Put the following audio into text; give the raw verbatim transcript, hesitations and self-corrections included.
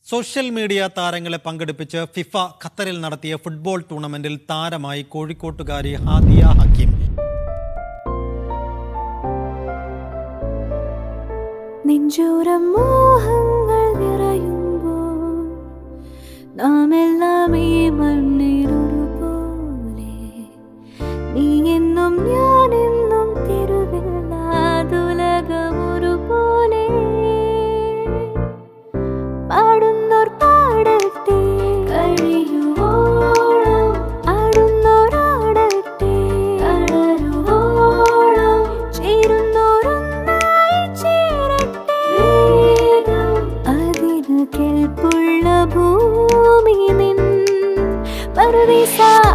Social media താരങ്ങളെ പങ്കെടുപ്പിച്ച് FIFA ഖത്തറിൽ നടത്തിയ ഫുട്ബോൾ ടൂർണമെന്റിൽ താരമായി കോഴിക്കോട്ടുകാരി ഹാദിയ ഹക്കീം. നെഞ്ചോരം മോഹങ്ങൾ നിറയുമ്പോൾ നാമെല്ലാം ഈ മണ്ണിലൊരുപോലെ, നീ എന്നും ഞാനെന്നും തിരുവില്ലാതുലകമൊരുപോലെ. പാടുന്നോർ പാടട്ടെ കഴിയുവോളം, ആടുന്നോരാടട്ടെ അടരുവോളം, ചേരുന്നോരൊന്നായി ചേരട്ടെ. അതിന് കെൽപ്പുള്ള ഭൂമി നിൻ പറുദീസ.